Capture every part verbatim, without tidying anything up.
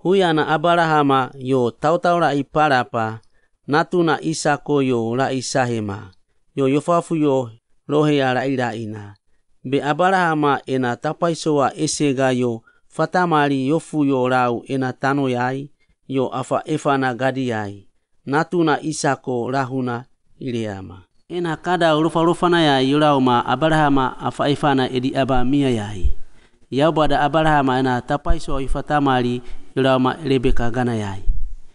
Huyana Abarahama yo tautaura iparapa, natuna Isako yo la isahema, yo yofafu yo rohe ara iraina. Be Abarahama ena tapaisoa esega yo fatamari yofu yo rau ena tano yai, yo afa efana gadi yai. Natuna Isako rahuna ileama. Ena kada rufa rufana yai yurauma Abarahama afa efana edi aba mia yai. Yaubada Abarahama ena tapaisoa ifatamari yurauma Rebeka gana yai.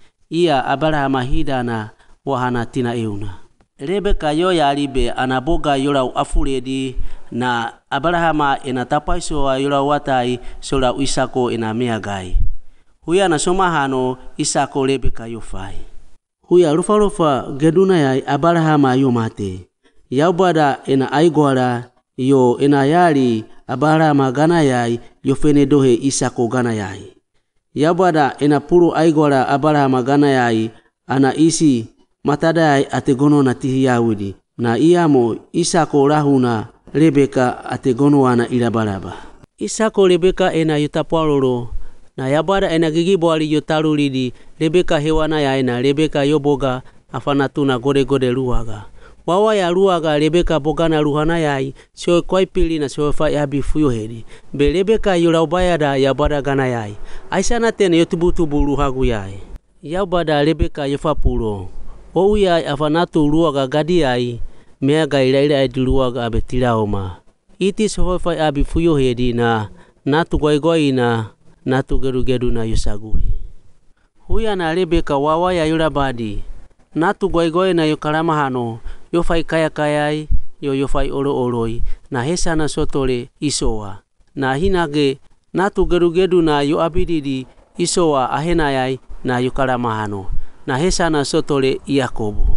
Ia Abarahama hidana wahana tina euna. Rebeka yo yaribe anaboga yurau afuredi na Abarahama ena tapaisoa yurau watai surau Isako ena meagai. Huya na somahano Isako Rebeka yofai. Huya rufa rufa geduna yai Abarahama yo mate. Yaubada ena aigwara yo ena yari Abarahama gana yai yo fenedohe Isako gana yai. Yaubada ena puru aigwara Abarahama gana yai ana isi matadai ategono na tihi Yahudi. Na iamo Isako rahuna Rebeka ategono wana irabaraba. Isako Rebeka ena yutapuaroro. Na yabada ena gigibwari yotaruridi Rebeka hewana ya ena Rebeka yoboga afanatuna gode gode ruaga. Wawa ya ruaga Rebeka bogana ruhana yai sio kwa pili na sio fa yabi fuyo hedi. Be Rebeka yuraubaya da yabada gana yai. Aisana tena yotubutubu ruhagu yai. Yabada Rebeka yofapuro. Owu yai afanatu ruaga gadi yai meaga iraira edi ruaga abetiraoma. Iti sio fa yabi fuyo hedi na natu goigoi na natu geru geru na yusagui. Huya na Rebeka wawa ya yurabadi. Natu goigoi na yukaramahano. Yofai kaya kayai, yo yofai oro oroi. Na hesa na sotore isoa. Na hinage natu geru geru na yu abididi isoa ahenayai na yukaramahano. Na hesa na sotore Yakobo.